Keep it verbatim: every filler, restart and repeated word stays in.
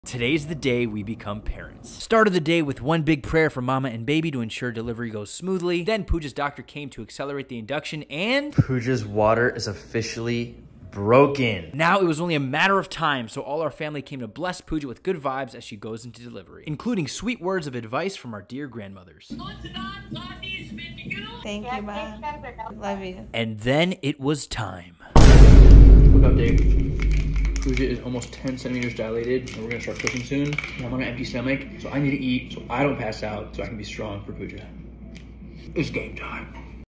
Today's the day we become parents. Started the day with one big prayer for mama and baby to ensure delivery goes smoothly. Then Puja'S doctor came to accelerate the induction and Puja'S water is officially broken. Now it was only a matter of time, so all our family came to bless Puja with good vibes as she goes into delivery, including sweet words of advice from our dear grandmothers. Thank you, Mom. Love you. And then it was time. Quick update. Puja is almost ten centimeters dilated, and we're gonna start pushing soon. And I'm on an empty stomach, so I need to eat so I don't pass out, so I can be strong for Puja. It's game time.